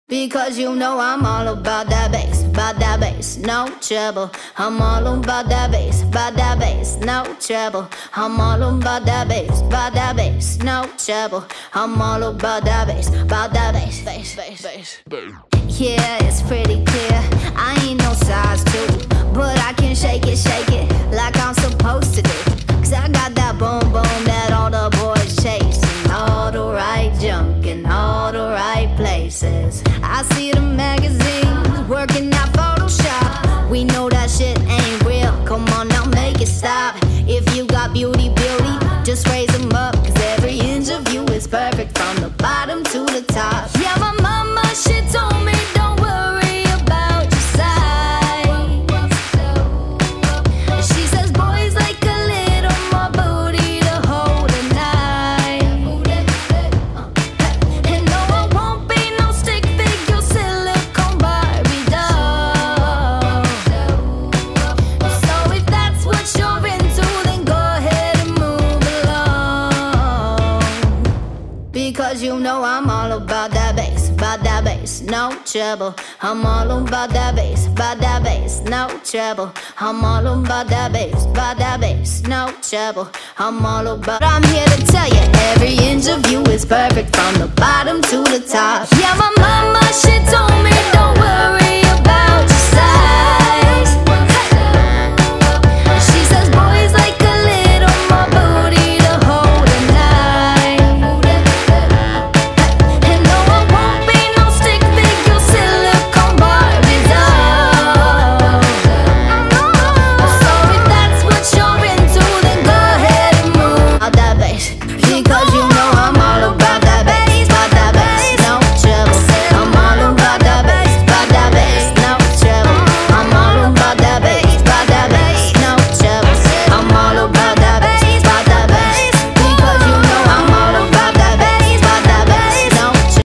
Because you know I'm all about that bass, no trouble. I'm all about that bass, no trouble. I'm all about that bass, no trouble. I'm all about that bass, bass. Yeah, it's pretty clear, I ain't no size 2, but I can shake it like I'm supposed to do. Cause I got that boom boom that all the boys chase, and all the right junk in all the right places. I see the magazines working out Photoshop. We know that shit ain't real, come on now make it stop. If you got beauty, just raise them up. Cause every inch of you is perfect from the bottom to the top. Yeah, my mama, she told me don't worry about your size. She says boys like a little more booty to hold at night. And no, I won't be no stick figure silicone Barbie doll. So if that's what you're into, then go ahead and move along. Because you know I'm all about that bass, no trouble. I'm all about that bass, no trouble. I'm all about that bass, no trouble. I'm all about. I'm here to tell you,